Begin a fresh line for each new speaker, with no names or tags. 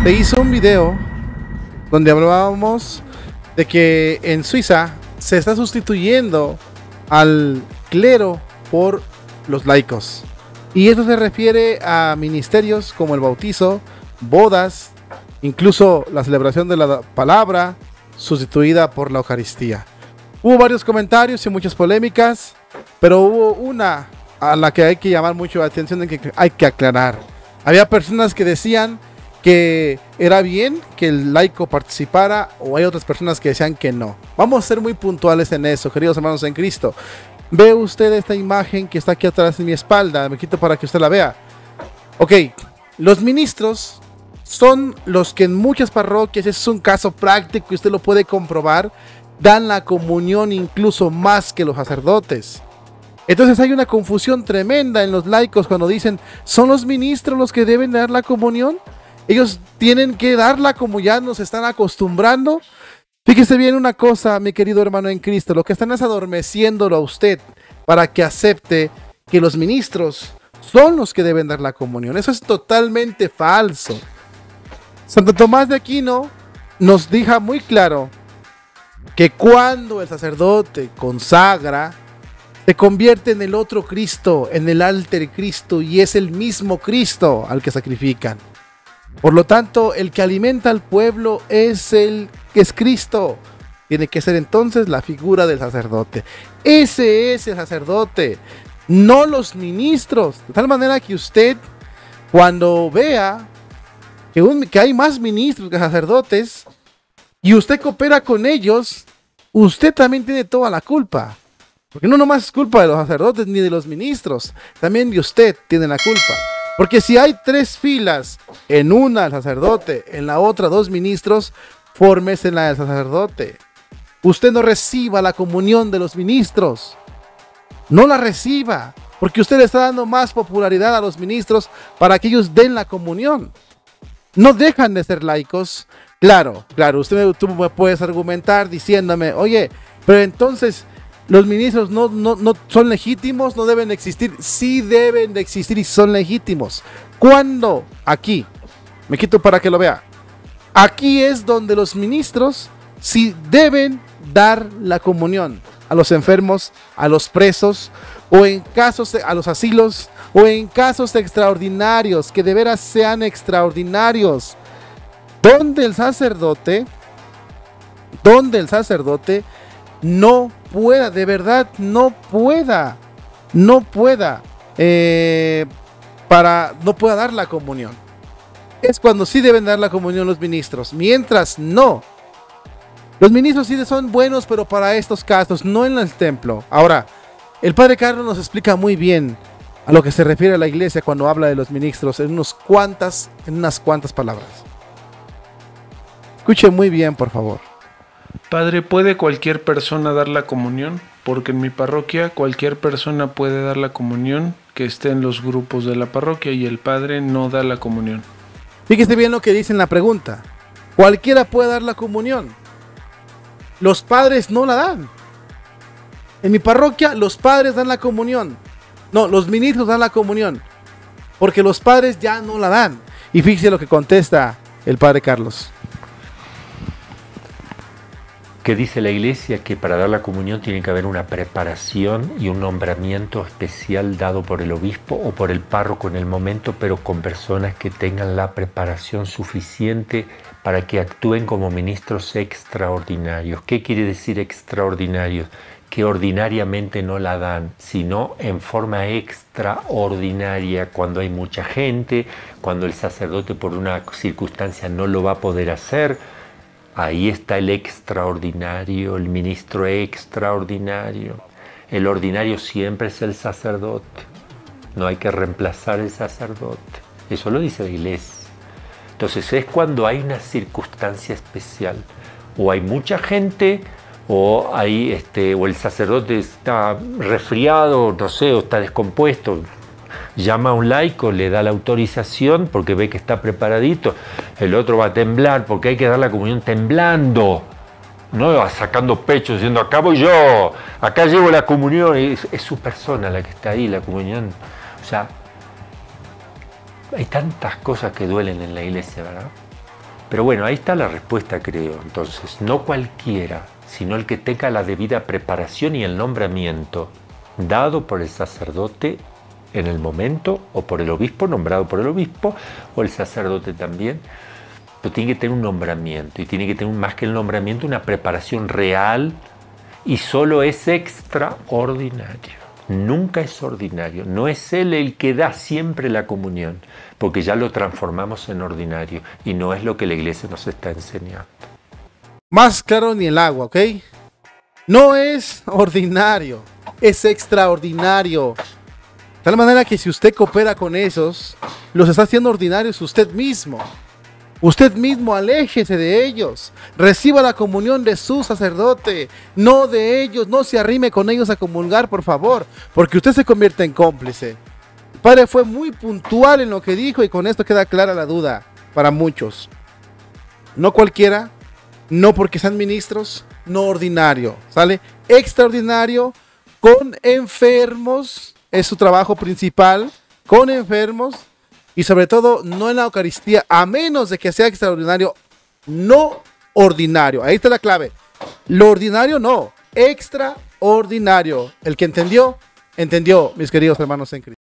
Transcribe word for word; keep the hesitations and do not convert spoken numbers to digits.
se hizo un video donde hablábamos de que en Suiza se está sustituyendo al clero por los laicos. Y esto se refiere a ministerios como el bautizo, bodas, incluso la celebración de la palabra, sustituida por la Eucaristía. Hubo varios comentarios y muchas polémicas, pero hubo una a la que hay que llamar mucho la atención, de que hay que aclarar. Había personas que decían que era bien que el laico participara, o hay otras personas que decían que no. Vamos a ser muy puntuales en eso, queridos hermanos en Cristo. Ve usted esta imagen que está aquí atrás de mi espalda, me quito para que usted la vea. Ok, los ministros son los que en muchas parroquias, es un caso práctico y usted lo puede comprobar, dan la comunión incluso más que los sacerdotes. Entonces hay una confusión tremenda en los laicos cuando dicen, ¿son los ministros los que deben dar la comunión? Ellos tienen que darla como ya nos están acostumbrando. Fíjese bien una cosa, mi querido hermano en Cristo, lo que están es adormeciéndolo a usted para que acepte que los ministros son los que deben dar la comunión. Eso es totalmente falso. Santo Tomás de Aquino nos deja muy claro que cuando el sacerdote consagra, se convierte en el otro Cristo, en el alter Cristo, y es el mismo Cristo al que sacrifican. Por lo tanto, el que alimenta al pueblo es el que es Cristo. Tiene que ser entonces la figura del sacerdote. Ese es el sacerdote, no los ministros. De tal manera que usted, cuando vea que, un, que hay más ministros que sacerdotes, y usted coopera con ellos, usted también tiene toda la culpa. Porque no nomás es culpa de los sacerdotes ni de los ministros, también de usted tiene la culpa. Porque si hay tres filas, en una el sacerdote, en la otra dos ministros, fórmese en la del sacerdote. Usted no reciba la comunión de los ministros. No la reciba, porque usted le está dando más popularidad a los ministros para que ellos den la comunión. No dejan de ser laicos. Claro, claro, usted tú me puedes argumentar diciéndome, oye, pero entonces los ministros no, no, no son legítimos, no deben de existir. Sí deben de existir y son legítimos. ¿Cuándo? Aquí. Me quito para que lo vea. Aquí es donde los ministros sí deben dar la comunión a los enfermos, a los presos, o en casos, a los asilos, o en casos extraordinarios, que de veras sean extraordinarios, donde el sacerdote, donde el sacerdote no pueda, de verdad no pueda, no pueda, eh, para, no pueda dar la comunión. Es cuando sí deben dar la comunión los ministros, mientras no. Los ministros sí son buenos, pero para estos casos, no en el templo. Ahora, el padre Carlos nos explica muy bien a lo que se refiere a la iglesia cuando habla de los ministros en, unos cuantas, en unas cuantas palabras. Escuche muy bien, por favor.
Padre, ¿puede cualquier persona dar la comunión? Porque en mi parroquia cualquier persona puede dar la comunión que esté en los grupos de la parroquia y el padre no da la comunión.
Fíjese bien lo que dice en la pregunta. Cualquiera puede dar la comunión. Los padres no la dan. En mi parroquia los padres dan la comunión. No, los ministros dan la comunión. Porque los padres ya no la dan. Y fíjese lo que contesta el padre Carlos.
Que dice la iglesia que para dar la comunión tiene que haber una preparación y un nombramiento especial dado por el obispo o por el párroco en el momento, pero con personas que tengan la preparación suficiente para que actúen como ministros extraordinarios. ¿Qué quiere decir extraordinarios? Que ordinariamente no la dan, sino en forma extraordinaria, cuando hay mucha gente, cuando el sacerdote por una circunstancia no lo va a poder hacer. Ahí está el extraordinario, el ministro extraordinario. El ordinario siempre es el sacerdote. No hay que reemplazar el sacerdote. Eso lo dice la iglesia. Entonces es cuando hay una circunstancia especial. O hay mucha gente, o, hay, este, o el sacerdote está resfriado, no sé, o está descompuesto. Llama a un laico, le da la autorización porque ve que está preparadito. El otro va a temblar porque hay que dar la comunión temblando. No va sacando pecho diciendo, acá voy yo, acá llevo la comunión. Es, es su persona la que está ahí, la comunión. O sea, hay tantas cosas que duelen en la iglesia, ¿verdad? Pero bueno, ahí está la respuesta, creo. Entonces, no cualquiera, sino el que tenga la debida preparación y el nombramiento dado por el sacerdote en el momento, o por el obispo, nombrado por el obispo, o el sacerdote también, pero tiene que tener un nombramiento, y tiene que tener más que el nombramiento, una preparación real, y solo es extraordinario. Nunca es ordinario, no es él el que da siempre la comunión, porque ya lo transformamos en ordinario y no es lo que la iglesia nos está enseñando.
Más claro ni el agua, ¿ok? No es ordinario, es extraordinario. De tal manera que si usted coopera con esos, los está haciendo ordinarios usted mismo. Usted mismo aléjese de ellos, reciba la comunión de su sacerdote, no de ellos, no se arrime con ellos a comulgar, por favor, porque usted se convierte en cómplice. El padre fue muy puntual en lo que dijo y con esto queda clara la duda para muchos. No cualquiera, no porque sean ministros, no ordinario, ¿sale? Extraordinario, con enfermos, es su trabajo principal, con enfermos. Y sobre todo, no en la Eucaristía, a menos de que sea extraordinario, no ordinario. Ahí está la clave. Lo ordinario no, extraordinario. El que entendió, entendió, mis queridos hermanos en Cristo.